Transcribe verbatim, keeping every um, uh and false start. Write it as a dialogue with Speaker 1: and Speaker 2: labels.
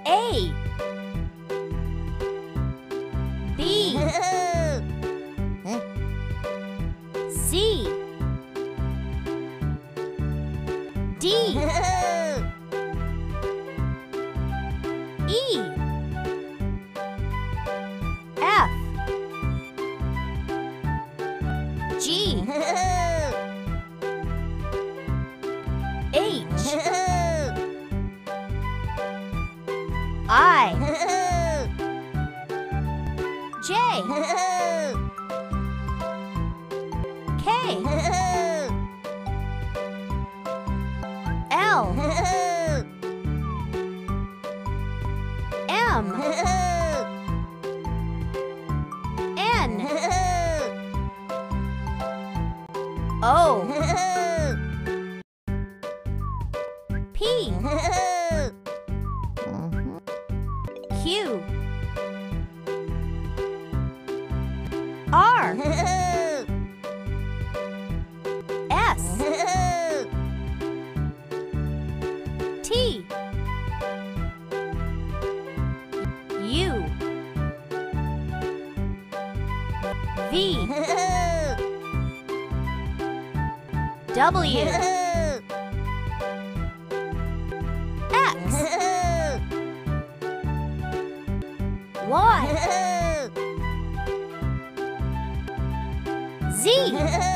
Speaker 1: A, B, C, D, E, F, G, H, I, J, K, L, M, N, O, P, Q, R, S, T, U, V, W, X, Y, Z,